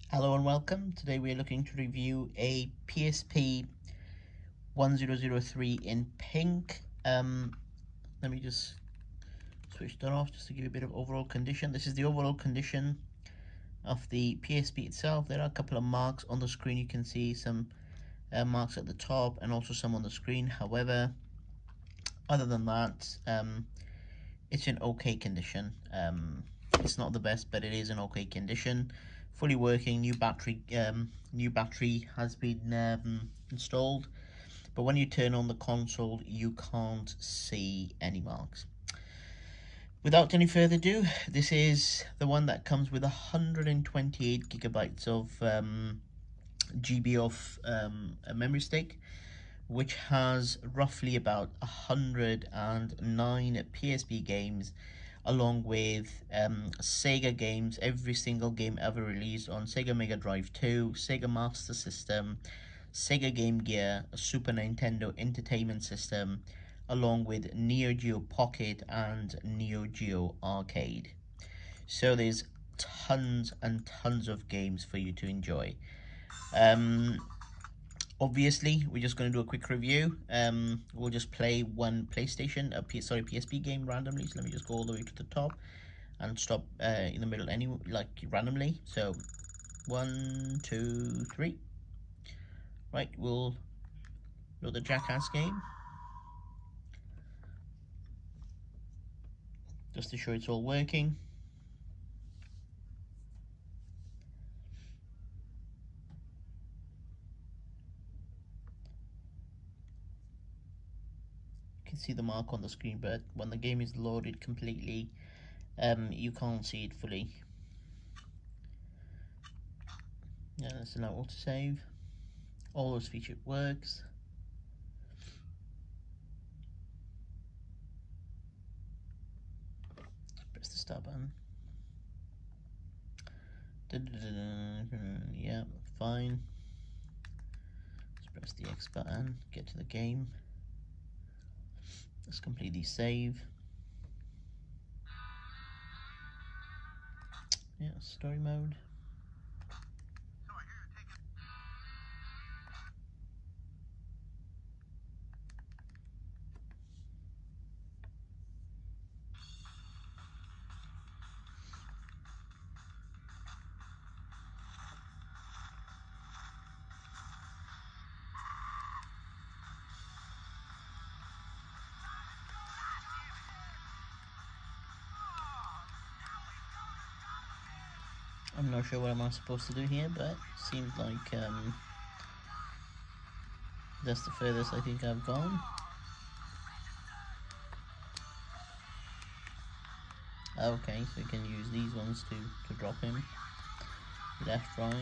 Hello and welcome. Today we are looking to review a PSP 1003 in pink. Let me just switch that off just to give you a bit of overall condition. This is the overall condition of the PSP itself. There are a couple of marks on the screen. You can see some marks at the top and also some on the screen. However, other than that, it's in okay condition. It's not the best, but it is in okay condition. Fully working. New battery has been installed, but when you turn on the console, you can't see any marks. Without any further ado, this is the one that comes with 128 gigabytes of GB of a memory stick, which has roughly about 109 PSP games, along with Sega games, every single game ever released on Sega Mega Drive 2, Sega Master System, Sega Game Gear, Super Nintendo Entertainment System, along with Neo Geo Pocket and Neo Geo Arcade. So there's tons and tons of games for you to enjoy. Obviously, we're just going to do a quick review. We'll just play one PlayStation, PSP game randomly. So let me just go all the way to the top and stop in the middle, randomly. So 1, 2, 3. Right, we'll load the Jackass game just to show it's all working. You can see the mark on the screen, but when the game is loaded completely, you can't see it fully. Yeah, that's allow autosave. All those feature works. Press the start button. Yeah, fine. Let's press the X button, get to the game. Let's completely save. Yeah, story mode. I'm not sure what I'm supposed to do here, but seems like that's the furthest I think I've gone. Okay, so you can use these ones to drop him. Left, right.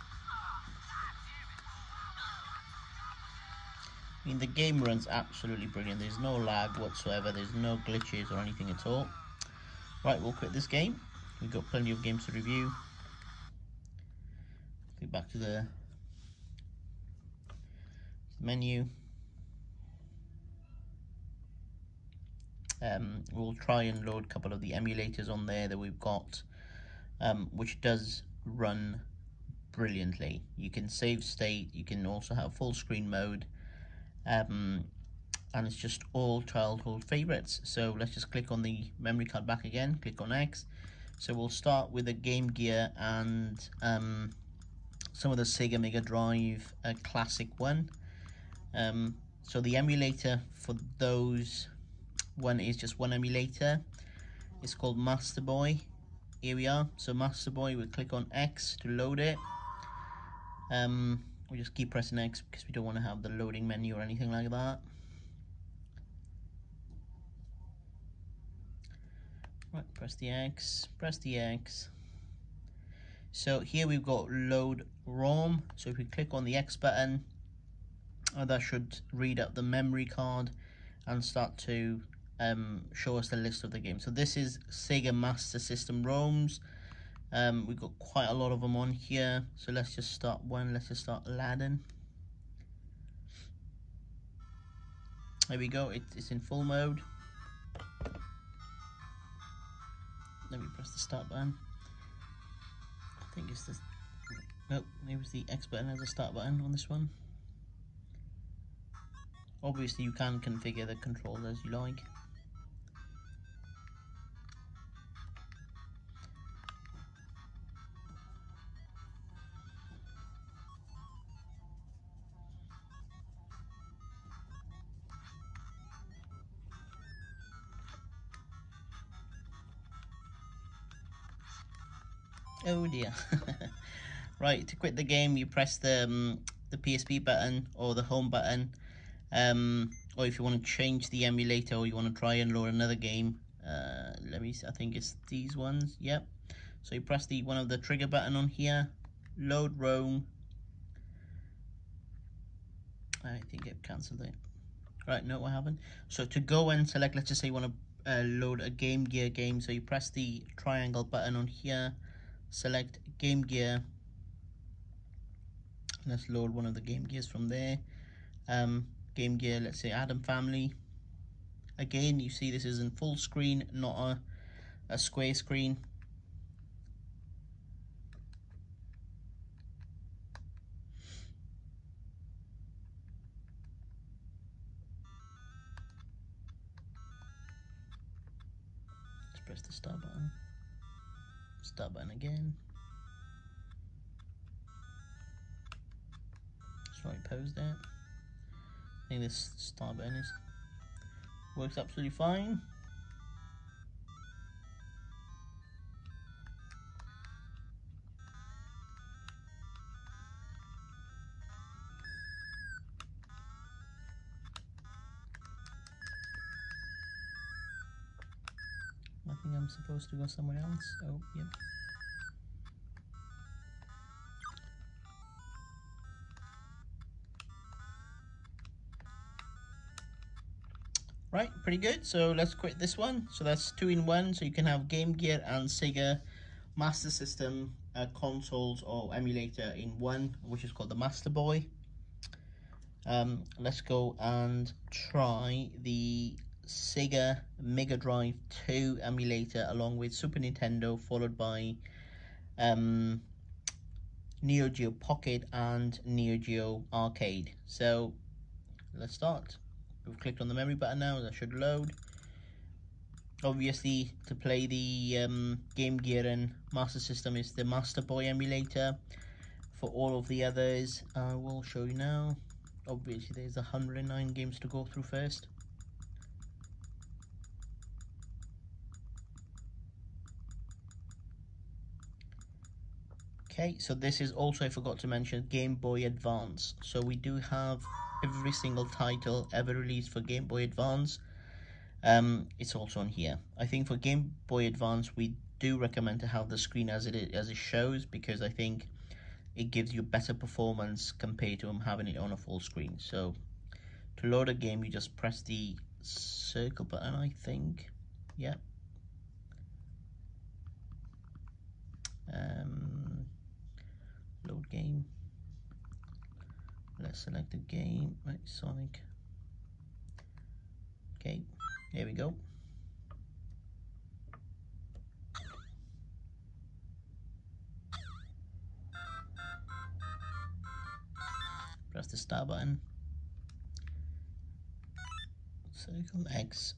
I mean, the game runs absolutely brilliant. There's no lag whatsoever. There's no glitches or anything at all. Right, we'll quit this game. We've got plenty of games to review. Go back to the menu. We'll try and load a couple of the emulators on there that we've got, which does run brilliantly. You can save state, you can also have full screen mode, and it's just all childhood favorites. So let's just click on the memory card back again, click on X. So we'll start with the Game Gear and some of the Sega Mega Drive classic one. So the emulator for those one is just one emulator. It's called Master Boy. Here we are. So Master Boy, we'll click on X to load it. We just keep pressing X because we don't want to have the loading menu or anything like that. Right, press the X, press the X. So here we've got load ROM. So if we click on the X button, that should read up the memory card and start to show us the list of the games. So this is Sega Master System ROMs. We've got quite a lot of them on here. So let's just start one. Let's just start Aladdin. There we go. It's in full mode. Let me press the start button. I think it's this. Nope, it was the X button as a start button on this one. Obviously you can configure the controls as you like. Oh dear. Right, to quit the game you press the PSP button or the home button, or if you want to change the emulator or you want to try and load another game, let me see, I think it's these ones. Yep, so you press the one of the trigger button on here, load ROM. I think I've cancelled it. Right, no, I haven't. So to go and select, let's just say you want to load a Game Gear game, so you press the triangle button on here, select Game Gear. Let's load one of the Game Gears from there. Game Gear, let's say Adam Family. Again, you see this is in full screen, not a square screen. Let's press the start button again. Just right pose there. I think this start button works absolutely fine. I think I'm supposed to go somewhere else. Oh, yep. Right, pretty good. So let's quit this one. So that's 2-in-1. So you can have Game Gear and Sega Master System consoles or emulator in one, which is called the Master Boy. Let's go and try the Sega Mega Drive 2 emulator along with Super Nintendo, followed by Neo Geo Pocket and Neo Geo Arcade. So let's start. We've clicked on the memory button now, that should load. Obviously, to play the Game Gear and Master System is the Master Boy emulator. For all of the others, I will show you now. Obviously, there's 109 games to go through first. Okay, so this is also, I forgot to mention, Game Boy Advance. So we do have every single title ever released for Game Boy Advance. It's also on here. I think for Game Boy Advance, we do recommend to have the screen as it shows, because I think it gives you better performance compared to having it on a full screen. So to load a game, you just press the circle button, I think. Yep. Load game. Let's select the game. Right, Sonic. Okay, there we go. Press the start button. Circle X.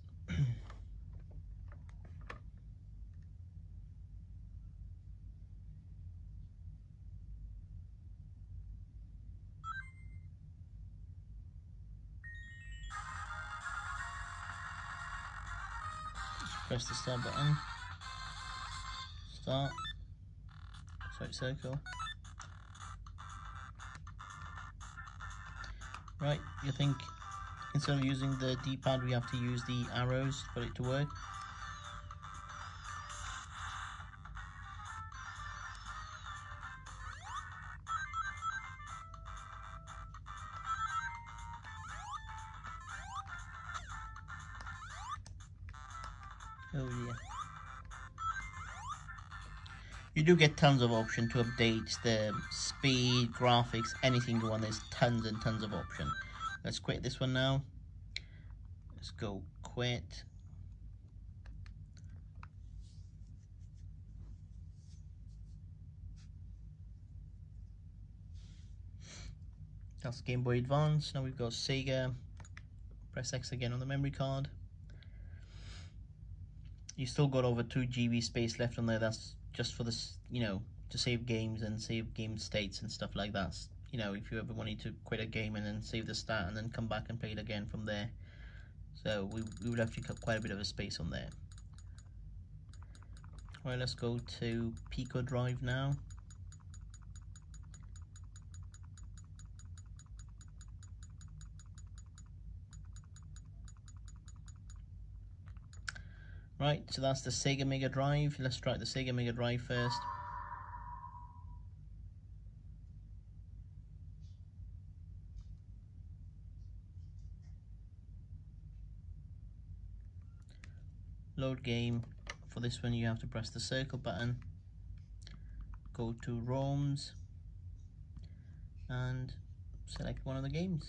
Press the start button. Start. Sorry, circle. Right, you think instead of using the D-pad, we have to use the arrows for it to work? Oh dear. You do get tons of options to update the speed, graphics, anything you want. There's tons and tons of options. Let's quit this one now. Let's go quit. That's Game Boy Advance. Now we've got Sega. Press X again on the memory card. You still got over 2 GB space left on there. That's just for this, you know, to save games and save game states and stuff like that. You know, if you ever wanted to quit a game and then save the stat and then come back and play it again from there. So we would actually cut quite a bit of a space on there. Right, let's go to Pico Drive now. Right, so that's the Sega Mega Drive. Let's try the Sega Mega Drive first. Load game. For this one you have to press the circle button, go to ROMs and select one of the games.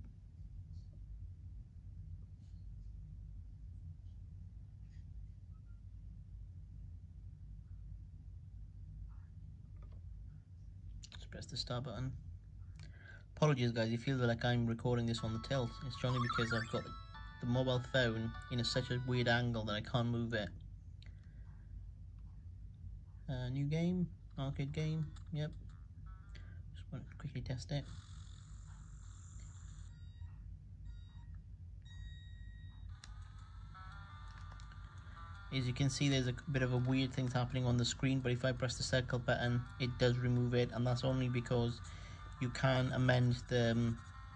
Just press the start button. Apologies guys, it feels like I'm recording this on the tilt. It's only because I've got the mobile phone in such a weird angle that I can't move it. New game, arcade game, yep. Just want to quickly test it. As you can see, there's a bit of a weird thing happening on the screen, but if I press the circle button, it does remove it, and that's only because you can amend the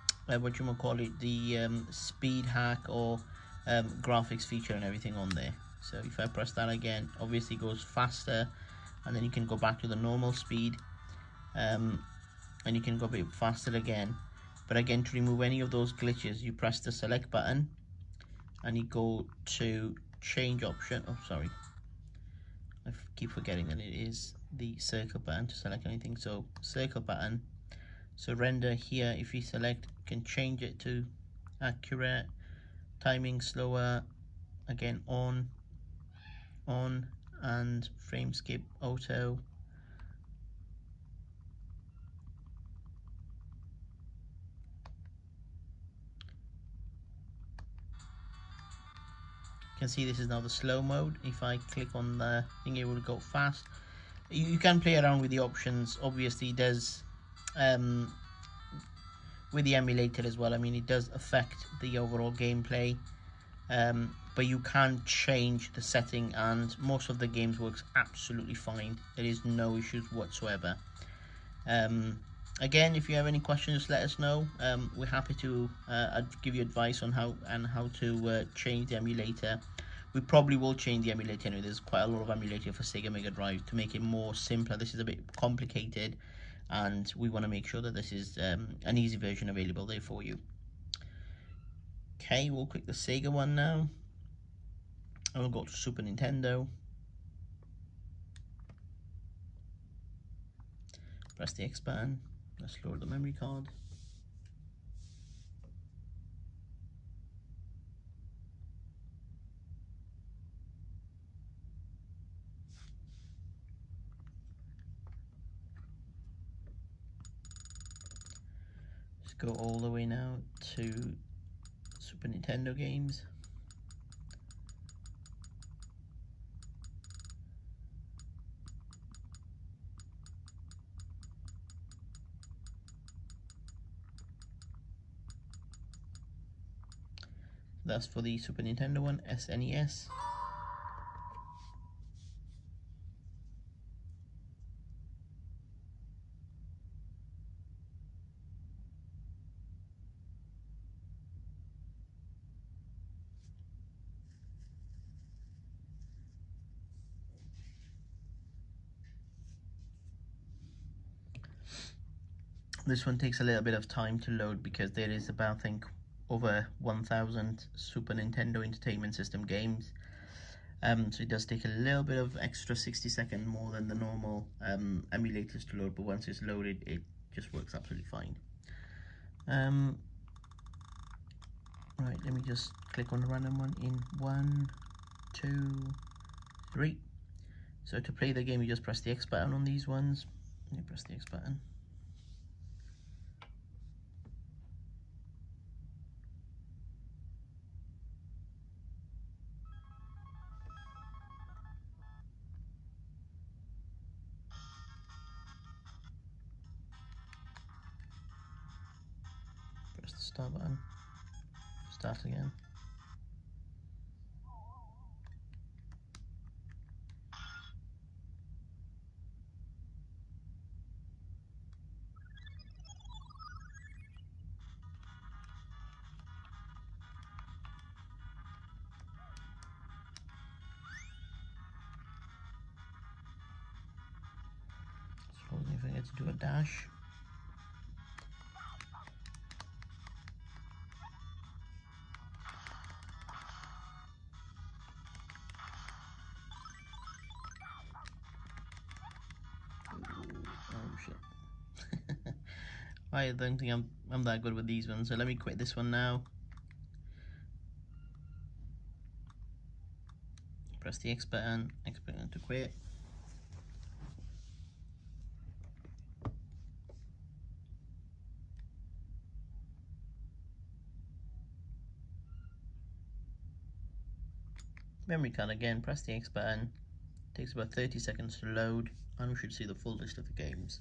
the speed hack or graphics feature and everything on there. So if I press that again, obviously it goes faster, and then you can go back to the normal speed, and you can go a bit faster again. But again, to remove any of those glitches, you press the select button and you go to change option. Oh, sorry, I keep forgetting that it is the circle button to select anything. So circle button, so render here, if you select, you can change it to accurate, timing slower, again on, and frame skip auto. You can see this is now the slow mode. If I click on the thing, it will go fast. You can play around with the options. Obviously it does with the emulator as well. I mean, it does affect the overall gameplay, but you can change the setting, and most of the games works absolutely fine. There is no issues whatsoever. Again, if you have any questions, just let us know. We're happy to give you advice on how to change the emulator. We probably will change the emulator anyway. There's quite a lot of emulator for Sega Mega Drive to make it more simpler. This is a bit complicated, and we want to make sure that this is an easy version available there for you. Okay, we'll click the Sega one now, and we'll go to Super Nintendo. Press the X button. Let's load the memory card. Let's go all the way now to Super Nintendo games. That's for the Super Nintendo one, SNES. This one takes a little bit of time to load because there is about, I think, over 1,000 Super Nintendo Entertainment System games. So it does take a little bit of extra 60-second more than the normal emulators to load, but once it's loaded, it just works absolutely fine. Right, let me just click on the random one in 1, 2, 3. So to play the game, you just press the X button on these ones. You press the X button. start button. Start again. Slowly forget to do a dash. Oh shit. I don't think I'm that good with these ones, so let me quit this one now. Press the X button to quit. Memory card again, press the X button. Takes about 30 seconds to load, and we should see the full list of the games.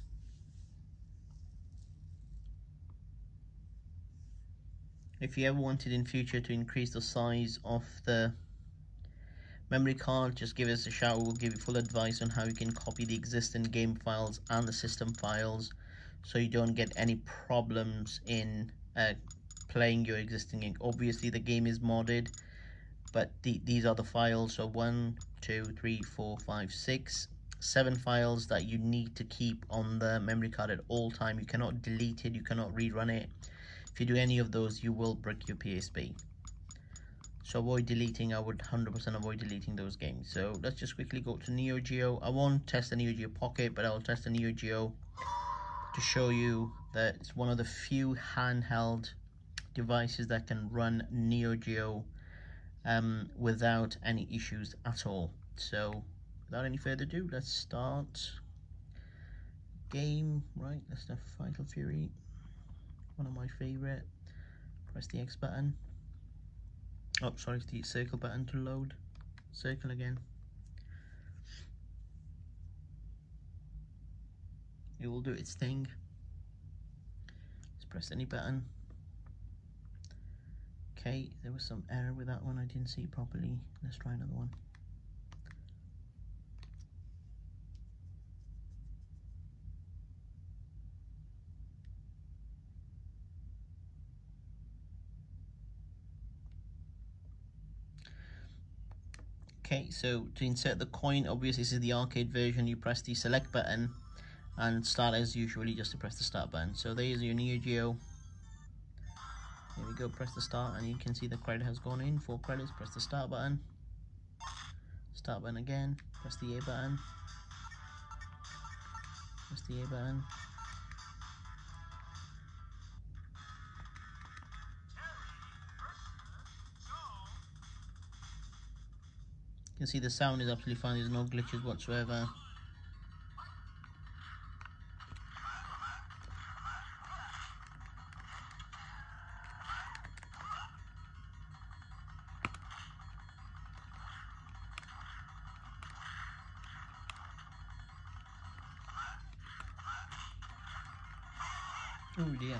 If you ever wanted in future to increase the size of the memory card, just give us a shout. We'll give you full advice on how you can copy the existing game files and the system files so you don't get any problems in playing your existing game. Obviously the game is modded, but these are the files. So 1, 2, 3, 4, 5, 6, 7 files that you need to keep on the memory card at all time. You cannot delete it, you cannot rerun it. If you do any of those, you will break your PSP. So avoid deleting. I would 100% avoid deleting those games. So let's just quickly go to Neo Geo. I won't test the Neo Geo Pocket, but I'll test the Neo Geo to show you that it's one of the few handheld devices that can run Neo Geo without any issues at all. So without any further ado, let's start game. Right, let's have Fatal Fury, one of my favorite. Press the X button. Oh, sorry, it's the circle button to load. Circle again. It will do its thing. Let's press any button. Okay, there was some error with that one. I didn't see it properly. Let's try another one. Okay, so to insert the coin, obviously this is the arcade version. You press the select button and start as usually, just to press the start button. So there's your Neo Geo. Here we go, press the start and you can see the credit has gone in. 4 credits, press the start button. Start button again, press the A button. Press the A button. You can see the sound is absolutely fine, there's no glitches whatsoever. Oh dear.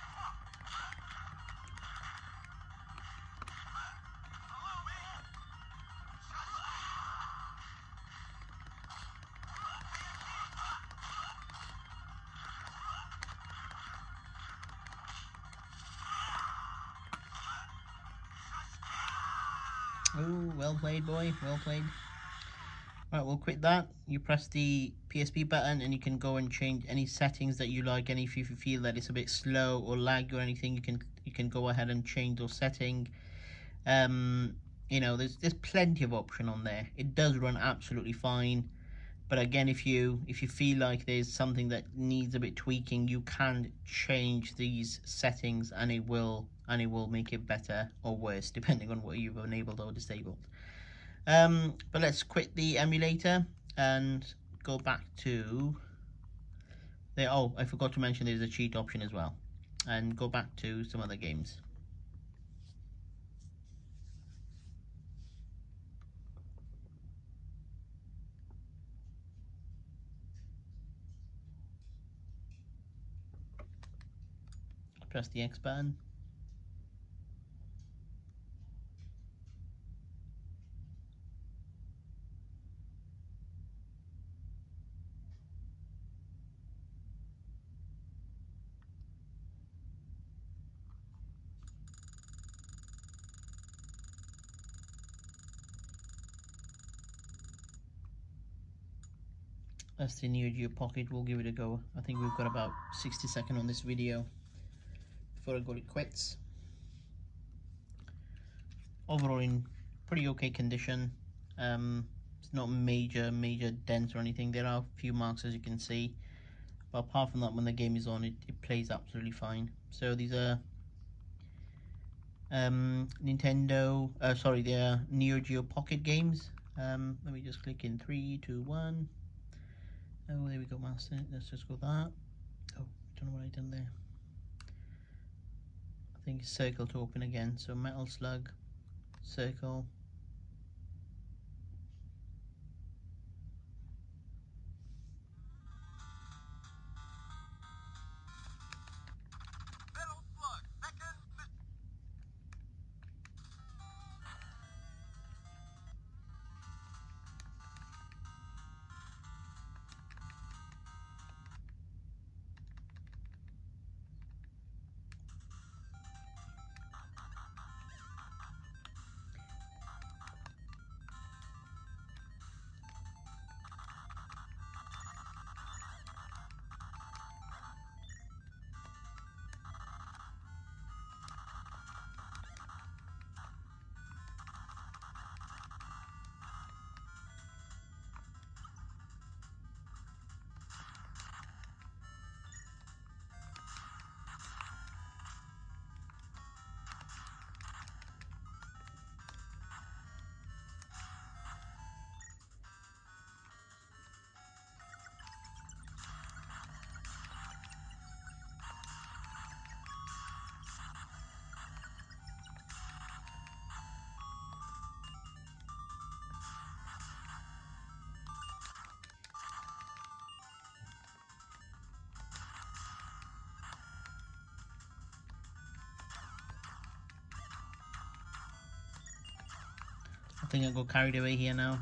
Oh, well played, boy, well played. Right, we'll quit that. You press the PSP button and you can go and change any settings that you like. And if you feel that it's a bit slow or lag or anything, you can go ahead and change those settings. You know, there's plenty of option on there. It does run absolutely fine. But again, if you feel like there's something that needs a bit tweaking, you can change these settings and it will make it better or worse depending on what you've enabled or disabled. But let's quit the emulator and go back to there. Oh, I forgot to mention there's a cheat option as well, and go back to some other games. press the X button. That's the Neo Geo Pocket. We'll give it a go. I think we've got about 60 seconds on this video before I go to quits. Overall in pretty okay condition. It's not major dents or anything. There are a few marks, as you can see, but apart from that, when the game is on, it plays absolutely fine. So these are Nintendo, sorry, they're Neo Geo Pocket games. Let me just click in 3, 2, 1. Oh, there we go, master. Let's just go that. Oh, don't know what I done there. I think it's circle to open again. So Metal Slug, circle. I think I got carried away here now.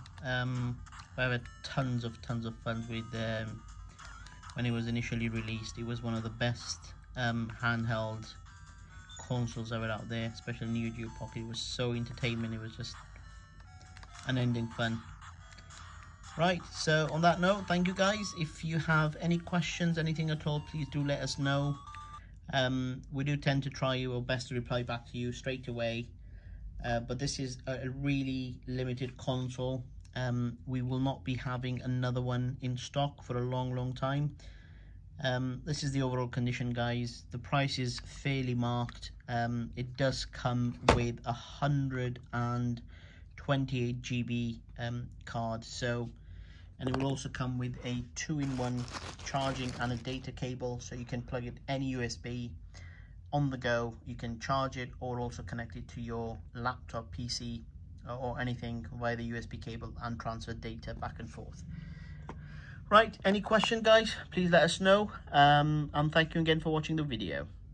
I had tons of fun with when it was initially released. It was one of the best handheld consoles ever out there, especially Neo Geo Pocket. It was so entertainment. It was just unending fun. Right, so on that note, thank you guys. If you have any questions, anything at all, please do let us know. We do tend to try our best to reply back to you straight away. But this is a really limited console. We will not be having another one in stock for a long time. This is the overall condition, guys. The price is fairly marked. It does come with 128 GB card, so, and it will also come with a 2-in-1 charging and a data cable, so you can plug it any USB on the go. You can charge it or also connect it to your laptop, PC, or anything via the USB cable and transfer data back and forth. Right, any question, guys, please let us know, and thank you again for watching the video.